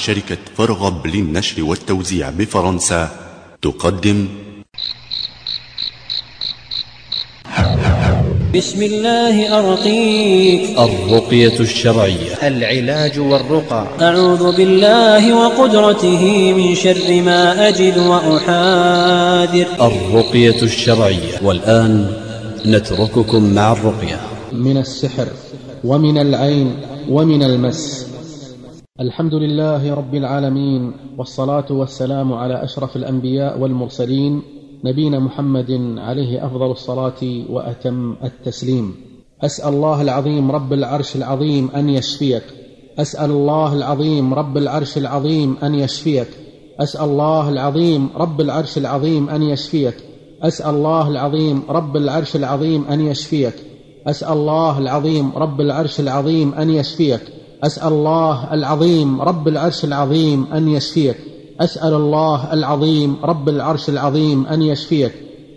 شركة فرغب للنشر والتوزيع بفرنسا تقدم بسم الله أرقيك. الرقية الشرعية، العلاج والرقى. أعوذ بالله وقدرته من شر ما أجد وأحاذر. الرقية الشرعية. والآن نترككم مع الرقية. من السحر ومن العين ومن المس. الحمد لله رب العالمين، والصلاة والسلام على أشرف الأنبياء والمرسلين، نبينا محمد عليه أفضل الصلاة وأتم التسليم. أسأل الله العظيم رب العرش العظيم أن يشفيك. أسأل الله العظيم رب العرش العظيم أن يشفيك. أسأل الله العظيم رب العرش العظيم أن يشفيك. أسأل الله العظيم رب العرش العظيم أن يشفيك. أسأل الله العظيم رب العرش العظيم أن يشفيك. أسأل الله العظيم رب العرش العظيم أن يشفيك. أسأل الله العظيم رب العرش العظيم أن يشفيك.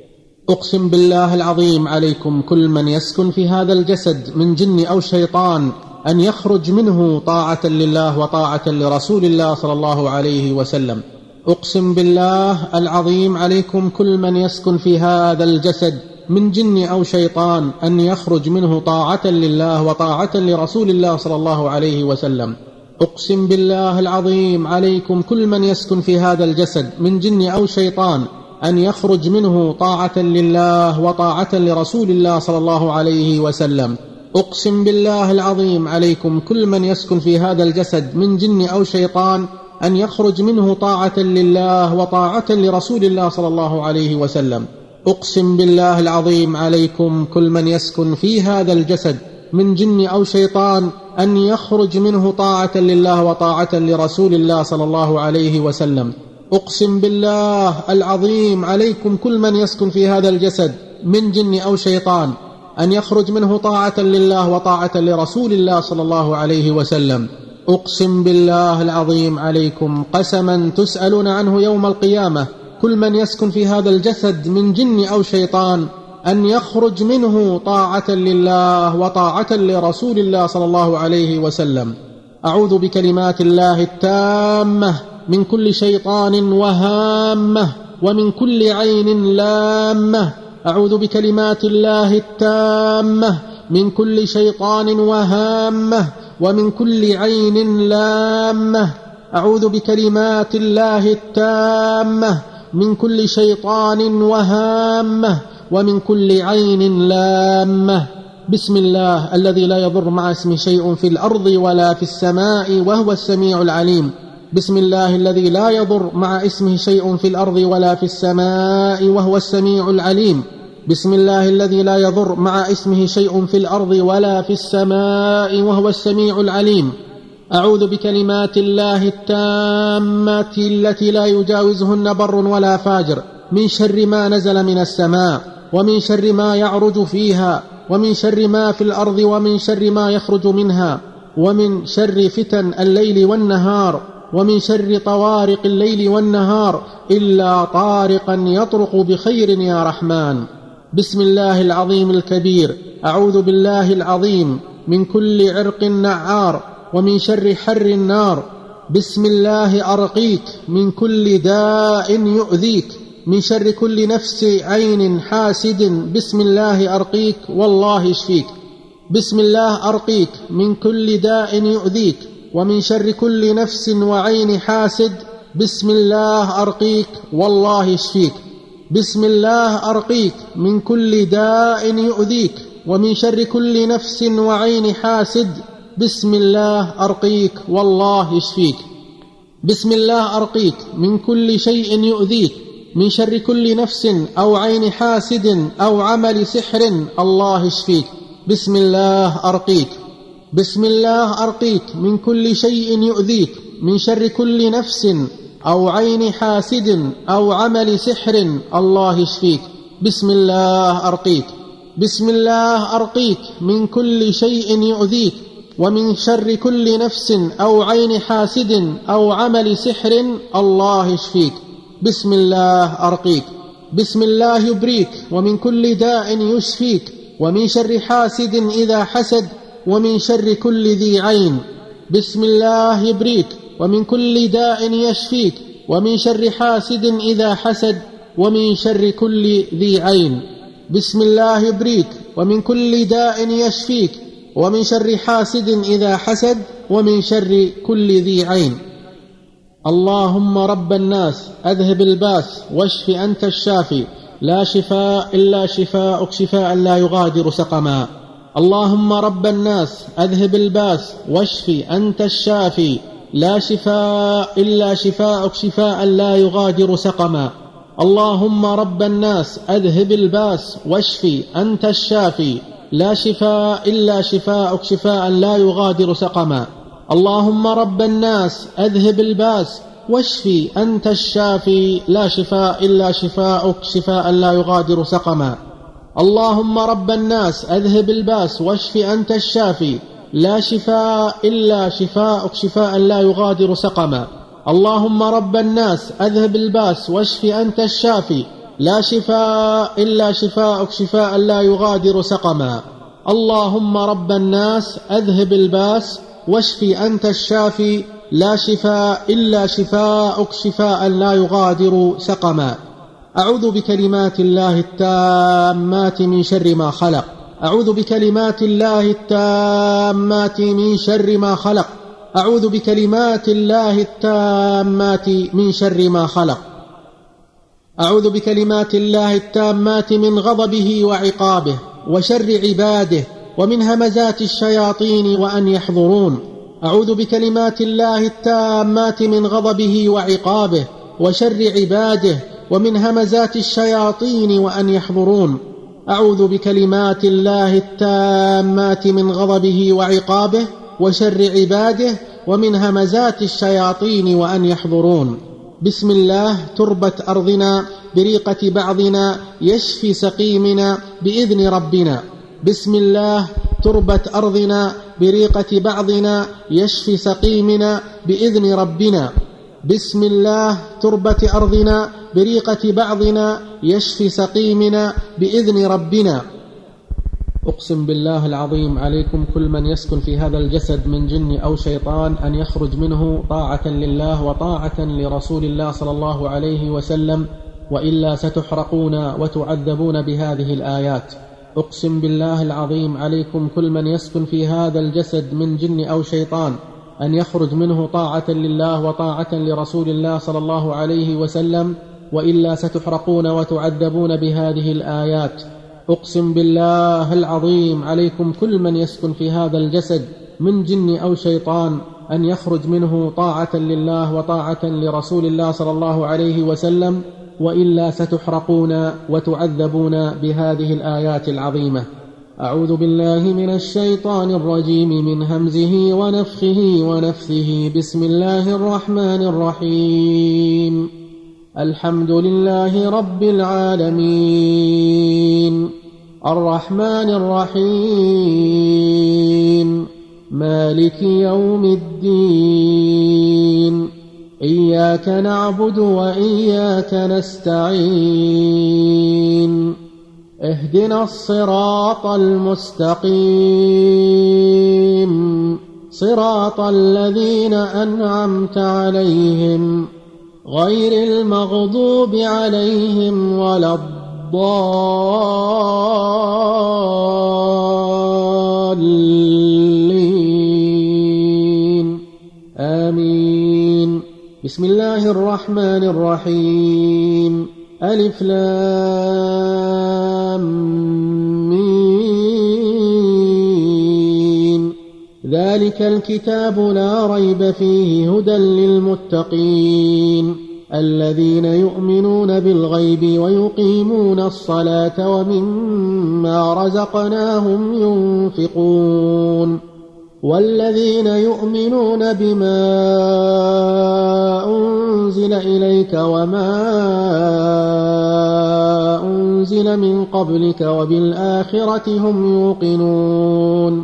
أقسم بالله العظيم عليكم كل من يسكن في هذا الجسد من جن أو شيطان أن يخرج منه طاعة لله وطاعة لرسول الله صلى الله عليه وسلم. أقسم بالله العظيم عليكم كل من يسكن في هذا الجسد من جن أو شيطان أن يخرج منه طاعة لله وطاعة لرسول الله صلى الله عليه وسلم. أقسم بالله العظيم عليكم كل من يسكن في هذا الجسد من جن أو شيطان أن يخرج منه طاعة لله وطاعة لرسول الله صلى الله عليه وسلم. أقسم بالله العظيم عليكم كل من يسكن في هذا الجسد من جن أو شيطان أن يخرج منه طاعة لله وطاعة لرسول الله صلى الله عليه وسلم. أقسم بالله العظيم عليكم كل من يسكن في هذا الجسد من جن أو شيطان أن يخرج منه طاعة لله وطاعة لرسول الله صلى الله عليه وسلم. أقسم بالله العظيم عليكم كل من يسكن في هذا الجسد من جن أو شيطان أن يخرج منه طاعة لله وطاعة لرسول الله صلى الله عليه وسلم. أقسم بالله العظيم عليكم قسما تسألون عنه يوم القيامة كل من يسكن في هذا الجسد من جن أو شيطان أن يخرج منه طاعة لله وطاعة لرسول الله صلى الله عليه وسلم. أعوذ بكلمات الله التامة من كل شيطان وهامة ومن كل عين لامة. أعوذ بكلمات الله التامة من كل شيطان وهامة ومن كل عين لامة. أعوذ بكلمات الله التامة من كل شيطان وهامة ومن كل عين لامة. بسم الله الذي لا يضر مع اسمه شيء في الأرض ولا في السماء وهو السميع العليم. بسم الله الذي لا يضر مع اسمه شيء في الأرض ولا في السماء وهو السميع العليم. بسم الله الذي لا يضر مع اسمه شيء في الأرض ولا في السماء وهو السميع العليم. أعوذ بكلمات الله التامة التي لا يجاوزهن بر ولا فاجر من شر ما نزل من السماء ومن شر ما يعرج فيها ومن شر ما في الأرض ومن شر ما يخرج منها ومن شر فتن الليل والنهار ومن شر طوارق الليل والنهار إلا طارقا يطرق بخير يا رحمن. بسم الله العظيم الكبير. أعوذ بالله العظيم من كل عرق نعار ومن شر حر النار. بسم الله أرقيك من كل داء يؤذيك من شر كل نفس عين حاسد. بسم الله أرقيك والله يشفيك. بسم الله أرقيك من كل داء يؤذيك ومن شر كل نفس وعين حاسد. بسم الله أرقيك والله يشفيك. بسم الله أرقيك من كل داء يؤذيك ومن شر كل نفس وعين حاسد. بسم الله أرقيك والله يشفيك. بسم الله أرقيك من كل شيء يؤذيك من شر كل نفس أو عين حاسد أو عمل سحر. الله يشفيك. بسم الله أرقيك. بسم الله أرقيك من كل شيء يؤذيك من شر كل نفس أو عين حاسد أو عمل سحر. الله يشفيك. بسم الله أرقيك. بسم الله أرقيك من كل شيء يؤذيك ومن شر كل نفس أو عين حاسد أو عمل سحر. الله يشفيك. بسم الله أرقيك. بسم الله يبريك ومن كل داء يشفيك ومن شر حاسد إذا حسد ومن شر كل ذي عين. بسم الله يبريك ومن كل داء يشفيك، ومن شر حاسد إذا حسد، ومن شر كل ذي عين. بسم الله يبريك، ومن كل داء يشفيك، ومن شر حاسد إذا حسد، ومن شر كل ذي عين. اللهم رب الناس أذهب الباس واشف أنت الشافي، لا شفاء إلا شفاءك شفاء لا يغادر سقما. اللهم رب الناس أذهب الباس واشف أنت الشافي، لا شفاء إلا شفاءك شفاء لا يغادر سقما. اللهم رب الناس أذهب الباس واشف أنت الشافي، لا شفاء إلا شفاءك شفاء لا يغادر سقما. اللهم رب الناس أذهب الباس واشف أنت الشافي، لا شفاء إلا شفاءك شفاء لا يغادر سقما. اللهم رب الناس أذهب الباس واشف أنت الشافي، لا شفاء إلا شفاءك شفاء لا يغادر سقما. اللهم رب الناس أذهب الباس واشف أنت الشافي، لا شفاء إلا شفاءك شفاء لا يغادر سقما. اللهم رب الناس أذهب الباس واشف أنت الشافي، لا شفاء إلا شفاءك شفاء لا يغادر سقما. أعوذ بكلمات الله التامات من شر ما خلق. أعوذ بكلمات الله التامات من شر ما خلق. أعوذ بكلمات الله التامات من شر ما خلق. أعوذ بكلمات الله التامات من غضبه وعقابه وشر عباده ومن همزات الشياطين وأن يحضرون. أعوذ بكلمات الله التامات من غضبه وعقابه وشر عباده ومن همزات الشياطين وأن يحضرون. أعوذ بكلمات الله التامات من غضبه وعقابه وشر عباده ومن همزات الشياطين وأن يحضرون. بسم الله تربت أرضنا بريقة بعضنا يشفي سقيمنا بإذن ربنا. بسم الله تربت أرضنا بريقة بعضنا يشفي سقيمنا بإذن ربنا. بسم الله تربت أرضنا بريقة بعضنا يشفي سقيمنا بإذن ربنا. أقسم بالله العظيم عليكم كل من يسكن في هذا الجسد من جن أو شيطان أن يخرج منه طاعة لله وطاعة لرسول الله صلى الله عليه وسلم، وإلا ستحرقون وتعذبون بهذه الآيات. أقسم بالله العظيم عليكم كل من يسكن في هذا الجسد من جن أو شيطان أن يخرج منه طاعة لله وطاعة لرسول الله صلى الله عليه وسلم، وإلا ستحرقون وتعذبون بهذه الآيات. أقسم بالله العظيم عليكم كل من يسكن في هذا الجسد من جن أو شيطان أن يخرج منه طاعة لله وطاعة لرسول الله صلى الله عليه وسلم، وإلا ستحرقون وتعذبون بهذه الآيات العظيمة. أعوذ بالله من الشيطان الرجيم من همزه ونفخه ونفثه. بسم الله الرحمن الرحيم. الحمد لله رب العالمين الرحمن الرحيم مالك يوم الدين إياك نعبد وإياك نستعين اهدنا الصراط المستقيم صراط الذين أنعمت عليهم غير المغضوب عليهم ولا الضالين آمين. بسم الله الرحمن الرحيم. ألف لام ميم. ذلك الكتاب لا ريب فيه هدى للمتقين الذين يؤمنون بالغيب ويقيمون الصلاة ومما رزقناهم ينفقون والذين يؤمنون بما أنزل إليك وما أنزل من قبلك وبالآخرة هم يوقنون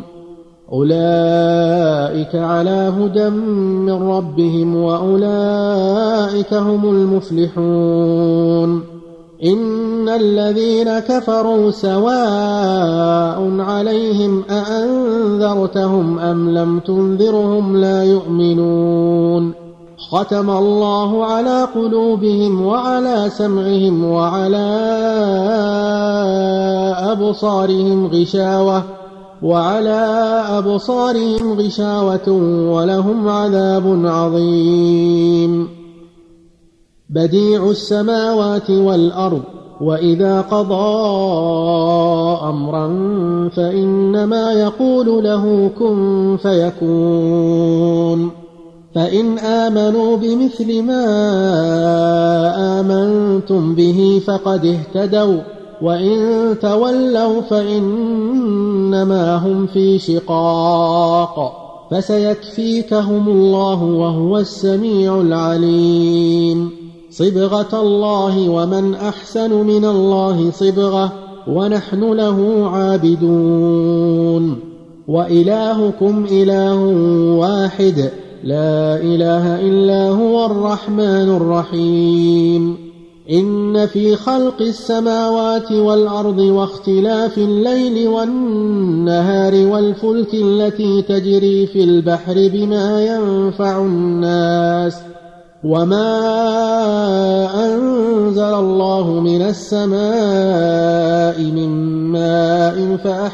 أولئك على هدى من ربهم وأولئك هم المفلحون. إن الذين كفروا سواء عليهم أأنذرتهم أم لم تنذرهم لا يؤمنون ختم الله على قلوبهم وعلى سمعهم وعلى أبصارهم غشاوة ولهم عذاب عظيم. بديع السماوات والأرض، وإذا قضى أمرا فإنما يقول له كن فيكون. فإن آمنوا بمثل ما آمنتم به فقد اهتدوا، وإن تولوا فإنما هم في شقاق، فسيكفيكهم الله وهو السميع العليم. صبغة الله، ومن أحسن من الله صبغة، ونحن له عابدون. وإلهكم إله واحد، لا إله إلا هو الرحمن الرحيم. إن في خلق السماوات والأرض واختلاف الليل والنهار والفلك التي تجري في البحر بما ينفع الناس، وما أنزل الله من السماء من ماء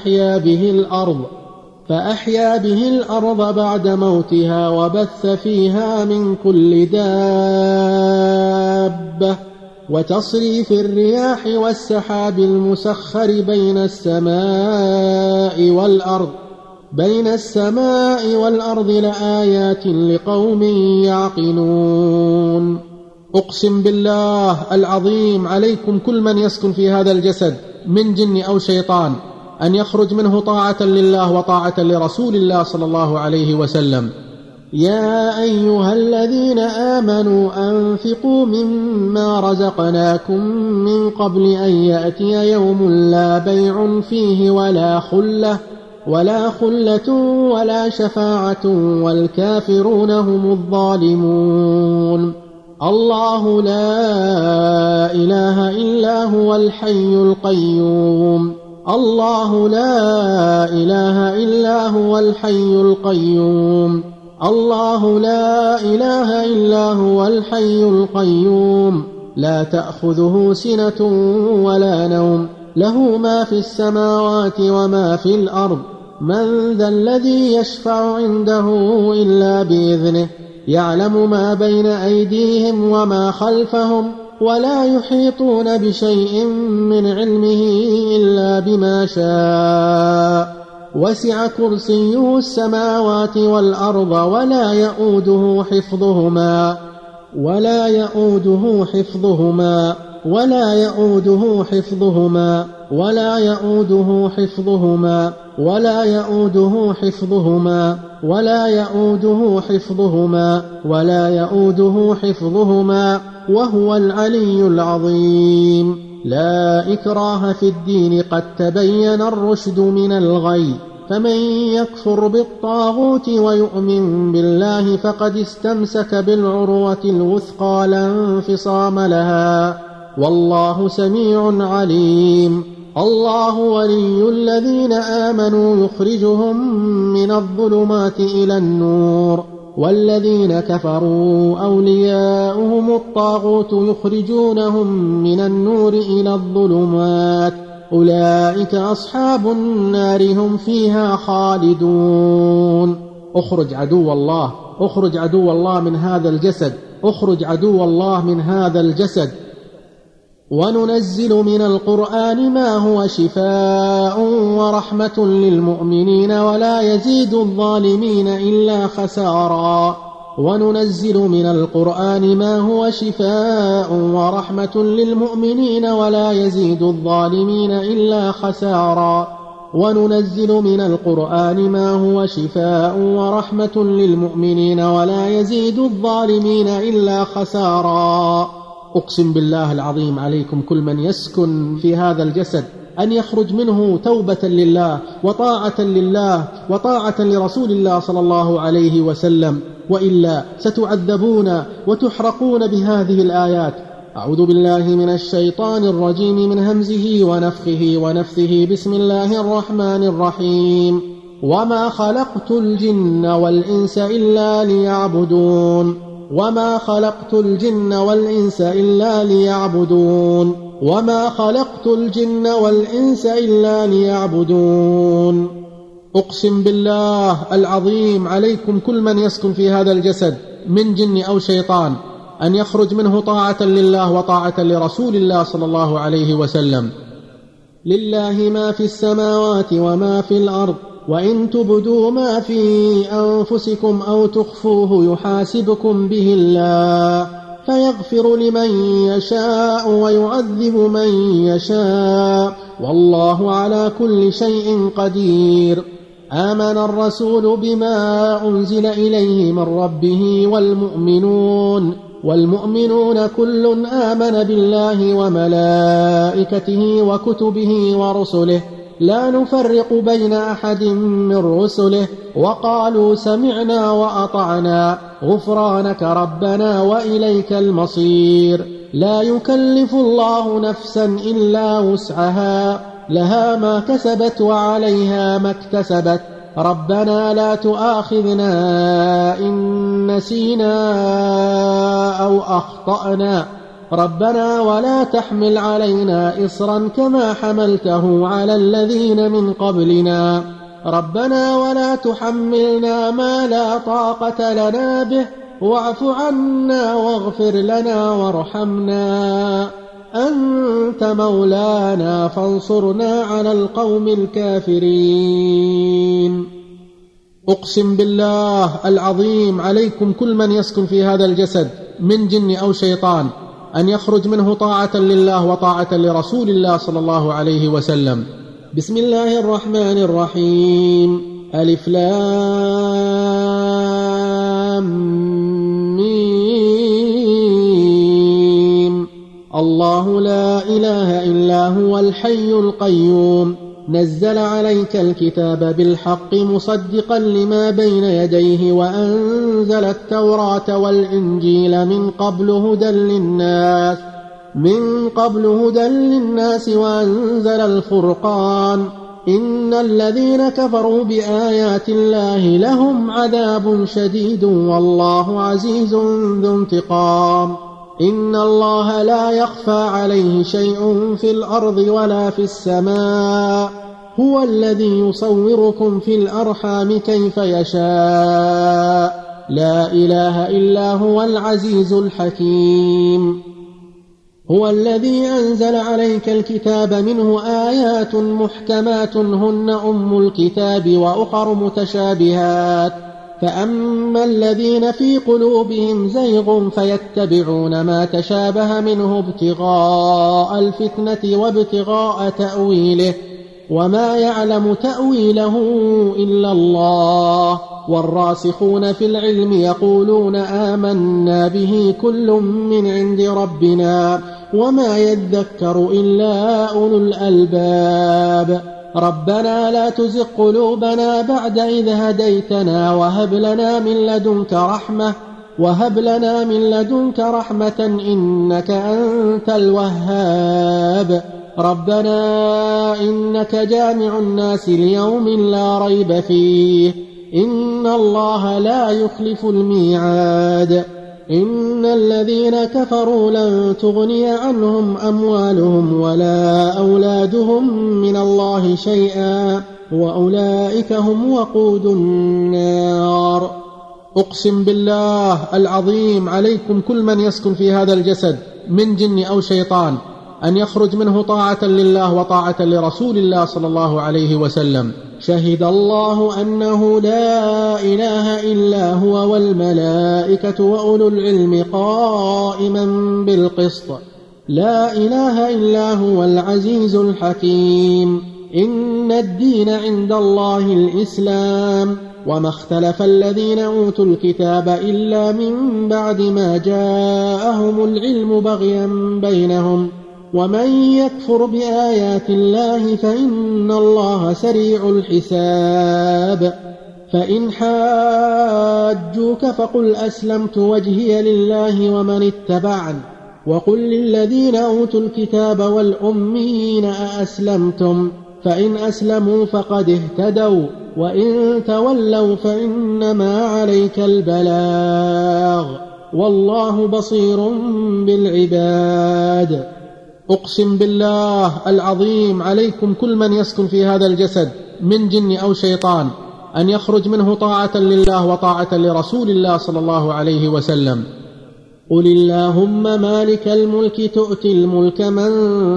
فأحيا به الأرض بعد موتها، وبث فيها من كل دابة، وتصريف الرياح والسحاب المسخر بين السماء والأرض لآيات لقوم يعقلون. أقسم بالله العظيم عليكم كل من يسكن في هذا الجسد من جن أو شيطان أن يخرج منه طاعة لله وطاعة لرسول الله صلى الله عليه وسلم. يا أيها الذين آمنوا أنفقوا مما رزقناكم من قبل أن يأتي يوم لا بيع فيه ولا خلة ولا شفاعة والكافرون هم الظالمون. الله لا إله إلا هو الحي القيوم. الله لا إله إلا هو الحي القيوم. الله لا إله إلا هو الحي القيوم. لا تأخذه سنة ولا نوم، له ما في السماوات وما في الأرض. من ذا الذي يشفع عنده إلا بإذنه، يعلم ما بين أيديهم وما خلفهم، ولا يحيطون بشيء من علمه إلا بما شاء. وسع كرسيه السماوات والأرض ولا يؤوده حفظهما ولا يؤوده حفظهما ولا يؤوده حفظهما ولا يؤوده حفظهما ولا يؤوده حفظهما ولا يؤوده حفظهما ولا يؤوده حفظهما وهو العلي العظيم. لا إكراه في الدين، قد تبين الرشد من الغي، فمن يكفر بالطاغوت ويؤمن بالله فقد استمسك بالعروة الوثقى لا انفصام لها، والله سميع عليم. الله ولي الذين آمنوا يخرجهم من الظلمات إلى النور، والذين كفروا أولياؤهم الطاغوت يخرجونهم من النور إلى الظلمات، أولئك أصحاب النار هم فيها خالدون. أخرج عدو الله، أخرج عدو الله من هذا الجسد، أخرج عدو الله من هذا الجسد. وننزل من القرآن ما هو شفاء ورحمة للمؤمنين ولا يزيد الظالمين إلا خسارا. وننزل من القرآن ما هو شفاء ورحمة للمؤمنين ولا يزيد الظالمين إلا خسارا. وننزل من القرآن ما هو شفاء ورحمة للمؤمنين ولا يزيد الظالمين إلا خسارا. أقسم بالله العظيم عليكم كل من يسكن في هذا الجسد أن يخرج منه توبة لله وطاعة لله وطاعة لرسول الله صلى الله عليه وسلم، وإلا ستعذبون وتحرقون بهذه الآيات. أعوذ بالله من الشيطان الرجيم من همزه ونفخه ونفثه. بسم الله الرحمن الرحيم. وما خلقت الجن والإنس إلا ليعبدون. وما خلقت الجن والإنس إلا ليعبدون وما خلقت الجن والإنس إلا ليعبدون. أقسم بالله العظيم عليكم كل من يسكن في هذا الجسد من جن أو شيطان أن يخرج منه طاعة لله وطاعة لرسول الله صلى الله عليه وسلم. لله ما في السماوات وما في الأرض، وإن تبدوا ما في أنفسكم أو تخفوه يحاسبكم به الله فيغفر لمن يشاء ويعذب من يشاء، والله على كل شيء قدير. آمن الرسول بما أنزل إليه من ربه والمؤمنون كل آمن بالله وملائكته وكتبه ورسله لا نفرق بين أحد من رسله، وقالوا سمعنا وأطعنا غفرانك ربنا وإليك المصير. لا يكلف الله نفسا إلا وسعها، لها ما كسبت وعليها ما اكتسبت. ربنا لا تؤاخذنا إن نسينا أو أخطأنا، ربنا ولا تحمل علينا إصرا كما حملته على الذين من قبلنا، ربنا ولا تحملنا ما لا طاقة لنا به، واعف عنا واغفر لنا وارحمنا، أنت مولانا فانصرنا على القوم الكافرين. أقسم بالله العظيم عليكم كل من يسكن في هذا الجسد من جن أو شيطان أن يخرج منه طاعة لله وطاعة لرسول الله صلى الله عليه وسلم. بسم الله الرحمن الرحيم. ألف لام ميم. الله لا إله إلا هو الحي القيوم، نزل عليك الكتاب بالحق مصدقا لما بين يديه وأنزل التوراة والإنجيل من قبل هدى للناس وأنزل الفرقان. إن الذين كفروا بآيات الله لهم عذاب شديد والله عزيز ذو انتقام. إن الله لا يخفى عليه شيء في الأرض ولا في السماء، هو الذي يصوركم في الأرحام كيف يشاء، لا إله إلا هو العزيز الحكيم. هو الذي أنزل عليك الكتاب منه آيات محكمات هن أم الكتاب وأخر متشابهات، فأما الذين في قلوبهم زيغ فيتبعون ما تشابه منه ابتغاء الفتنة وابتغاء تأويله، وما يعلم تأويله إلا الله، والراسخون في العلم يقولون آمنا به كل من عند ربنا وما يذكر إلا أولو الألباب. ربنا لا تزغ قلوبنا بعد إذ هديتنا وهب لنا من لدنك رحمة إنك أنت الوهاب. ربنا إنك جامع الناس ليوم لا ريب فيه، إن الله لا يخلف الميعاد. إن الذين كفروا لن تغني عنهم أموالهم ولا أولادهم من الله شيئا وأولئك هم وقود النار. أقسم بالله العظيم عليكم كل من يسكن في هذا الجسد من جن أو شيطان أن يخرج منه طاعة لله وطاعة لرسول الله صلى الله عليه وسلم. شهد الله أنه لا إله إلا هو والملائكة وأولو العلم قائما بالقسط، لا إله إلا هو العزيز الحكيم. إن الدين عند الله الإسلام، وما اختلف الذين أوتوا الكتاب إلا من بعد ما جاءهم العلم بغيا بينهم، ومن يكفر بآيات الله فإن الله سريع الحساب. فإن حاجوك فقل أسلمت وجهي لله ومن اتبعني، وقل للذين أوتوا الكتاب والأميين أأسلمتم، فإن أسلموا فقد اهتدوا، وإن تولوا فإنما عليك البلاغ، والله بصير بالعباد. أقسم بالله العظيم عليكم كل من يسكن في هذا الجسد من جن أو شيطان أن يخرج منه طاعة لله وطاعة لرسول الله صلى الله عليه وسلم. قل اللهم مالك الملك تؤتي الملك من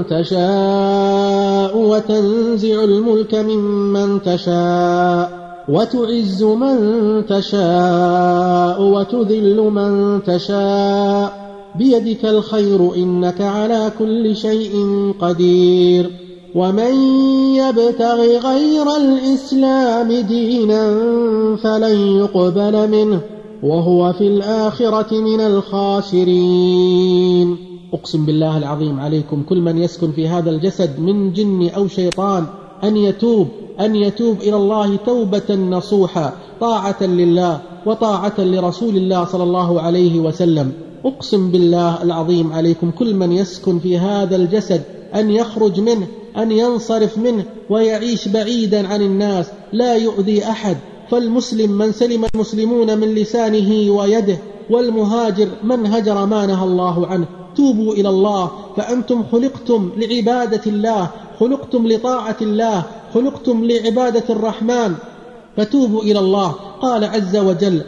تشاء وتنزع الملك ممن تشاء وتعز من تشاء وتذل من تشاء بيدك الخير إنك على كل شيء قدير. ومن يبتغ غير الإسلام دينا فلن يقبل منه وهو في الآخرة من الخاسرين. أقسم بالله العظيم عليكم كل من يسكن في هذا الجسد من جن أو شيطان أن يتوب إلى الله توبة نصوحا طاعة لله وطاعة لرسول الله صلى الله عليه وسلم. أقسم بالله العظيم عليكم كل من يسكن في هذا الجسد أن يخرج منه، أن ينصرف منه ويعيش بعيدا عن الناس لا يؤذي أحد. فالمسلم من سلم المسلمون من لسانه ويده، والمهاجر من هجر ما نهى الله عنه. توبوا إلى الله فأنتم خلقتم لعبادة الله، خلقتم لطاعة الله، خلقتم لعبادة الرحمن، فتوبوا إلى الله. قال عز وجل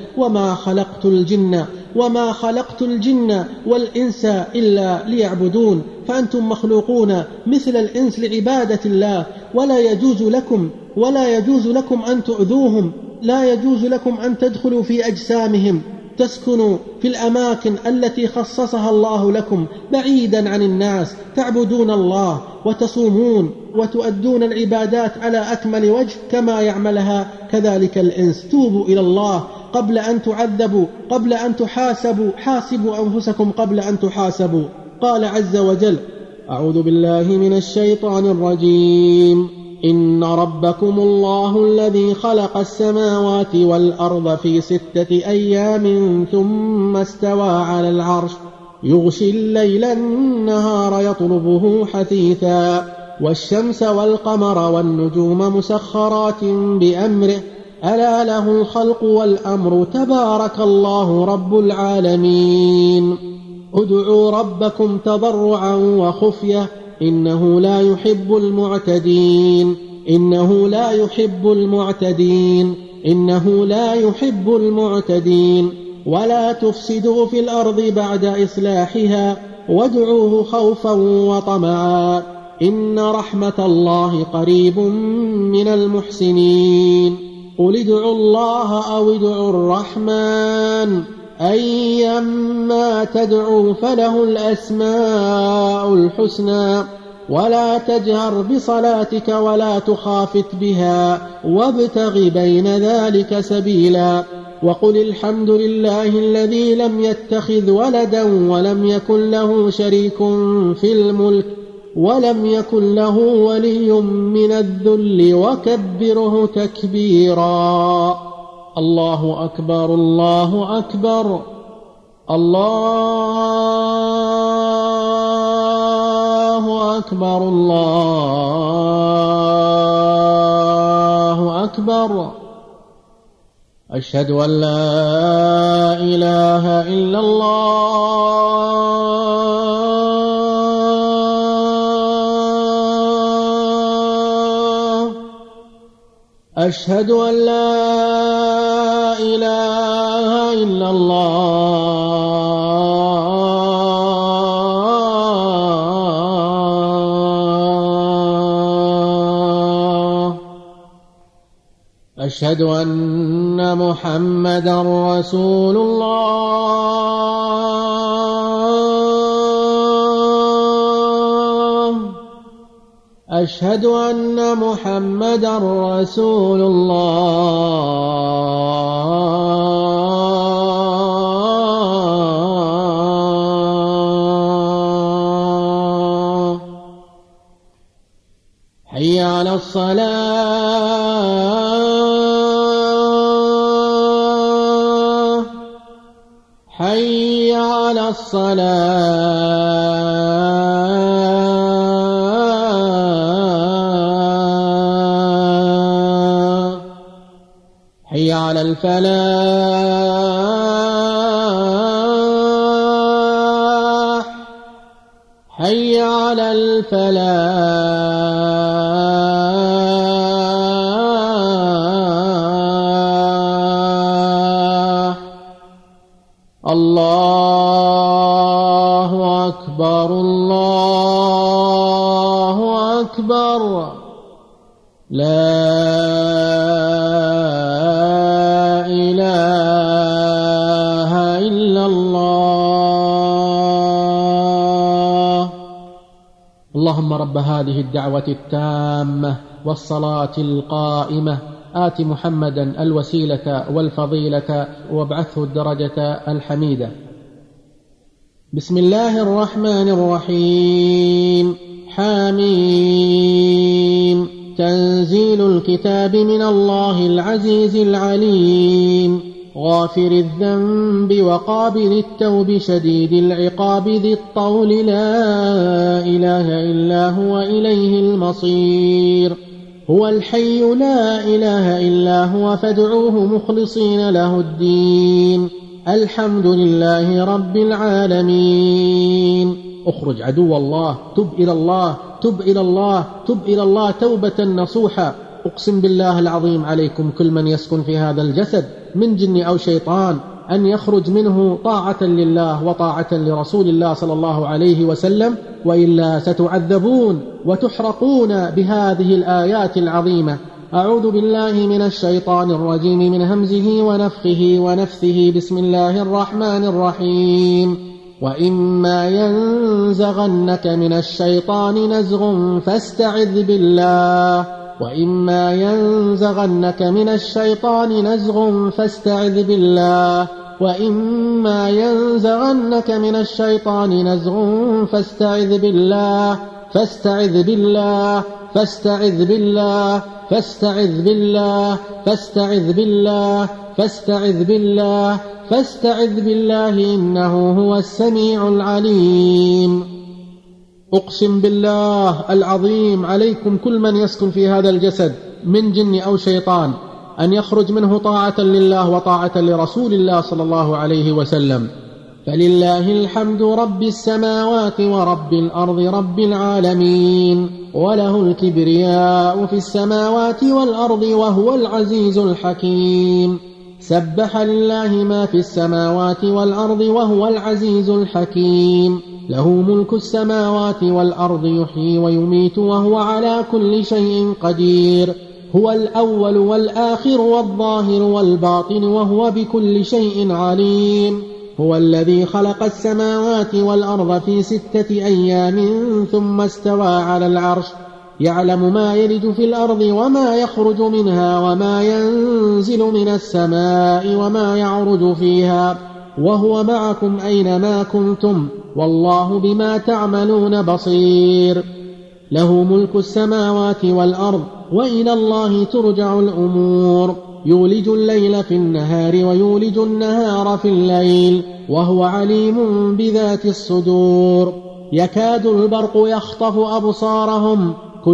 وما خلقت الجن والإنس إلا ليعبدون. فأنتم مخلوقون مثل الإنس لعبادة الله، ولا يجوز لكم أن تؤذوهم، لا يجوز لكم أن تدخلوا في أجسامهم، تسكنوا في الأماكن التي خصصها الله لكم بعيدا عن الناس، تعبدون الله وتصومون وتؤدون العبادات على أكمل وجه كما يعملها كذلك الإنس. توبوا إلى الله قبل أن تعذبوا، قبل أن تحاسبوا. حاسبوا أنفسكم قبل أن تحاسبوا. قال عز وجل: أعوذ بالله من الشيطان الرجيم. إن ربكم الله الذي خلق السماوات والأرض في 6 أيام ثم استوى على العرش يغشي الليل النهار يطلبه حثيثا والشمس والقمر والنجوم مسخرات بأمره ألا له الخلق والأمر تبارك الله رب العالمين. ادعوا ربكم تضرعا وخفية إنه لا يحب المعتدين. إنه لا يحب المعتدين. ولا تفسدوا في الأرض بعد إصلاحها وادعوه خوفا وطمعا إن رحمة الله قريب من المحسنين. قل ادعوا الله أو ادعوا الرحمن أيما تدعوا فله الأسماء الحسنى ولا تجهر بصلاتك ولا تخافت بها وابتغ بين ذلك سبيلا. وقل الحمد لله الذي لم يتخذ ولدا ولم يكن له شريك في الملك ولم يكن له ولي من الذل وكبره تكبيرا. الله أكبر الله أكبر الله أكبر الله أكبر. أشهد أن لا إله إلا الله. أشهد أن لا إله إلا الله. أشهد أن محمدا رسول الله. أشهد أن محمدا رسول الله. حي على الصلاة. حي على الصلاة. حي على الفلاح. حي على الفلاح. الله أكبر الله أكبر. لا إله إلا الله. اللهم رب هذه الدعوة التامة والصلاة القائمة آت محمدا الوسيلة والفضيلة وابعثه الدرجة الحميدة. بسم الله الرحمن الرحيم. حميم. تنزيل الكتاب من الله العزيز العليم غافر الذنب وقابل التوب شديد العقاب ذي الطول لا إله إلا هو إليه المصير. هو الحي لا إله إلا هو فادعوه مخلصين له الدين. الحمد لله رب العالمين. اخرج عدو الله، تب إلى الله، تب إلى الله، تب إلى الله توبة نصوحا. أقسم بالله العظيم عليكم كل من يسكن في هذا الجسد من جن أو شيطان أن يخرج منه طاعة لله وطاعة لرسول الله صلى الله عليه وسلم، وإلا ستعذبون وتحرقون بهذه الآيات العظيمة. أعوذ بالله من الشيطان الرجيم من همزه ونفخه ونفثه. بسم الله الرحمن الرحيم. وإما ينزغنك من الشيطان نزغ فاستعذ بالله. وإما ينزغنك من الشيطان نزغ فاستعذ بالله. وإما ينزغنك من الشيطان نزغ فاستعذ بالله. فاستعذ بالله. فاستعذ بالله. فاستعذ بالله. فاستعذ بالله. فاستعذ بالله. فاستعذ بالله إنه هو السميع العليم. أقسم بالله العظيم عليكم كل من يسكن في هذا الجسد من جن أو شيطان أن يخرج منه طاعة لله وطاعة لرسول الله صلى الله عليه وسلم. فلله الحمد رب السماوات ورب الأرض رب العالمين، وله الكبرياء في السماوات والأرض وهو العزيز الحكيم. سبح لله ما في السماوات والأرض وهو العزيز الحكيم. له ملك السماوات والأرض يحيي ويميت وهو على كل شيء قدير. هو الأول والآخر والظاهر والباطن وهو بكل شيء عليم. هو الذي خلق السماوات والأرض في 6 أيام ثم استوى على العرش. يعلم ما يلج في الأرض وما يخرج منها وما ينزل من السماء وما يعرج فيها، وهو معكم أينما كنتم والله بما تعملون بصير. له ملك السماوات والأرض وإلى الله ترجع الأمور. يولج الليل في النهار ويولج النهار في الليل وهو عليم بذات الصدور. يكاد البرق يخطف أبصارهم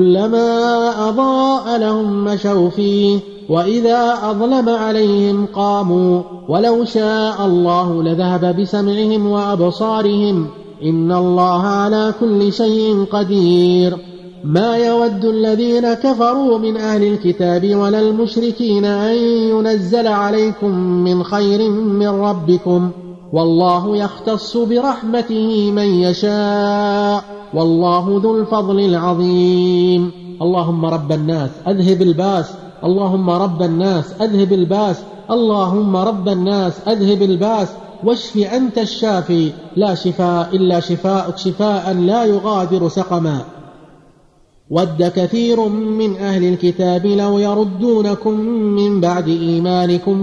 كلما أضاء لهم مشوا فيه وإذا أظلم عليهم قاموا. ولو شاء الله لذهب بسمعهم وأبصارهم إن الله على كل شيء قدير. ما يود الذين كفروا من أهل الكتاب ولا المشركين أن ينزل عليكم من خير من ربكم، والله يختص برحمته من يشاء والله ذو الفضل العظيم. اللهم رب الناس أذهب الباس. اللهم رب الناس أذهب الباس. اللهم رب الناس أذهب الباس واشف أنت الشافي، لا شفاء إلا شفاءك شفاء لا يغادر سقما. ود كثير من أهل الكتاب لو يردونكم من بعد إيمانكم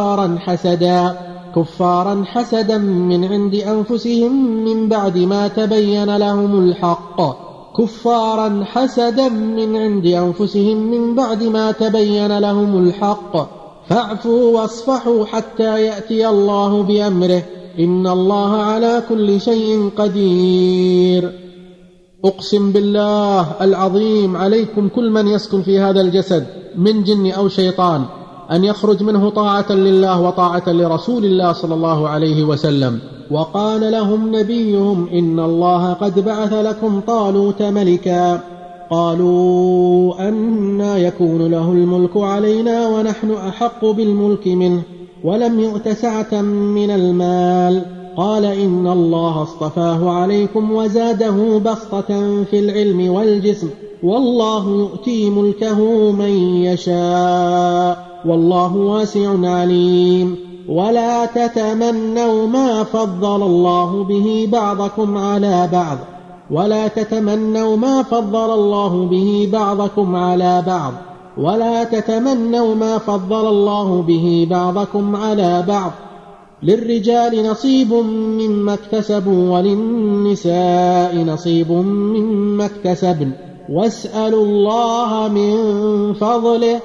كفارا حسدا من عند أنفسهم من بعد ما تبين لهم الحق. كفارا حسدا من عند أنفسهم من بعد ما تبين لهم الحق. فاعفوا واصفحوا حتى يأتي الله بأمره إن الله على كل شيء قدير. أقسم بالله العظيم عليكم كل من يسكن في هذا الجسد من جن أو شيطان أن يخرج منه طاعة لله وطاعة لرسول الله صلى الله عليه وسلم. وقال لهم نبيهم إن الله قد بعث لكم طالوت ملكا. قالوا أنى يكون له الملك علينا ونحن أحق بالملك منه ولم يؤت سعة من المال. قال إن الله اصطفاه عليكم وزاده بسطة في العلم والجسم والله يؤتي ملكه من يشاء والله واسع عليم. ولا تتمنوا ما فضل الله به بعضكم على بعض ولا تتمنوا ما فضل الله به بعضكم على بعض ولا تتمنوا ما فضل الله به بعضكم على بعض. للرجال نصيب مما اكتسبوا وللنساء نصيب مما اكتسبن واسألوا الله من فضله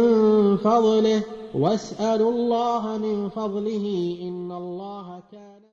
إن الله كان